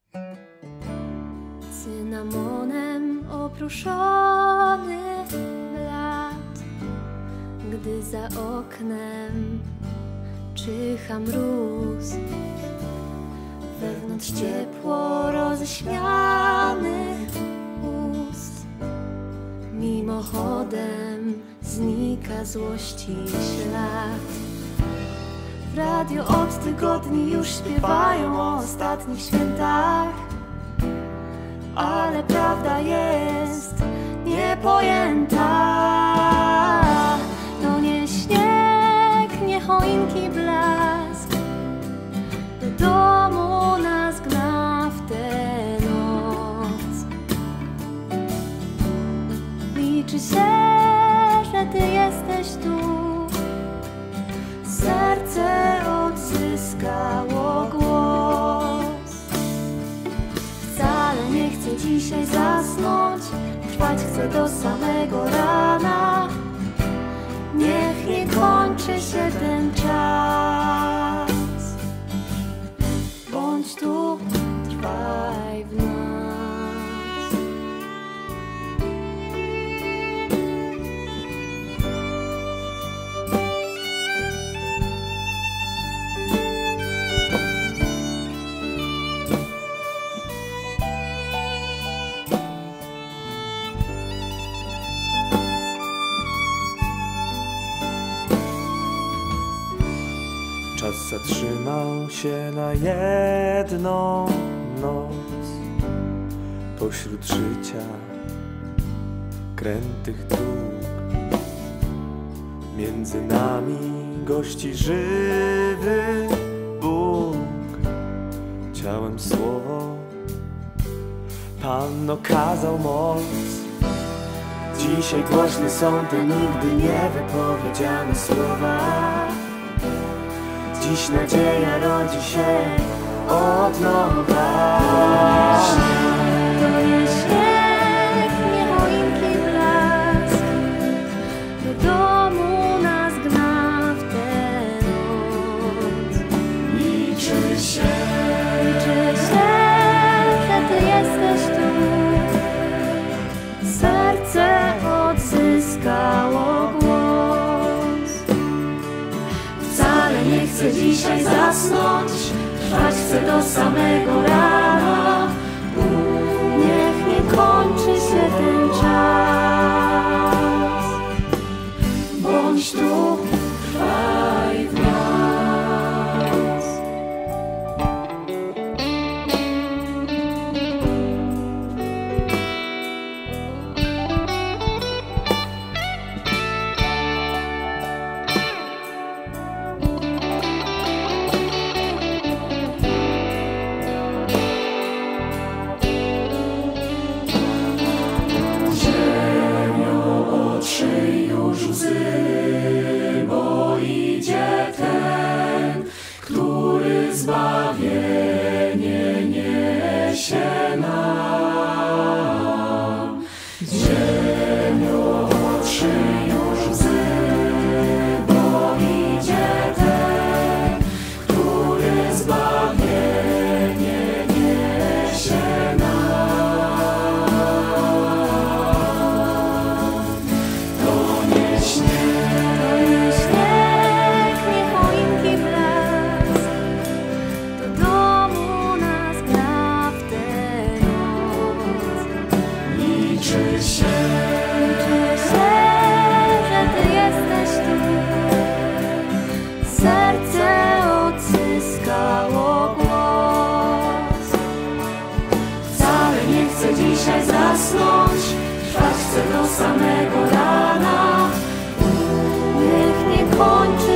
Cynamonem oprószony lat, gdy za oknem czyha mróz. Wewnątrz ciepło roześmianych ust. Mimochodem znika złości ślad. W radio od tygodni już śpiewają o ostatnich świętach, ale prawda jest niepojęta. To nie śnieg, nie choinki blask, do domu nas gna w tę noc. Liczy się, że ty jesteś tu. Serce odzyskało głos. Wcale nie chcę dzisiaj zasnąć, trwać chcę do samego rana. Niech nie kończy się ten czas. Bądź tu, trwaj w nas. Czas zatrzymał się na jedną noc. Pośród życia krętych dróg, między nami gości żywy Bóg. Ciałem słowo Pan okazał moc. Dzisiaj głośne są te nigdy niewypowiedziane słowa. Dziś nadzieja rodzi się od nowa. To nie śnieg, nie choinki blask, do domu nas gna w tę noc. Liczy się, że ty jesteś tu. Serce odzyskało głos. Wcale nie chcę dzisiaj zasnąć, trwać chcę do samego rana. Niech nie kończy się ten czas. Bądź tu, trwaj w nas. bo idzie ten, który zbawienie niesie nam. Ziemio otrzyj już łzy, bo idzie ten, który zbawienie niesie nam. To nie śnieg, nie choinki blask, do domu nas gra w tę noc. liczy się, że ty jesteś tu. Serce odzyskało głos. wcale nie chcę dzisiaj zasnąć, trwać chcę do samego rana. Niech nie kończy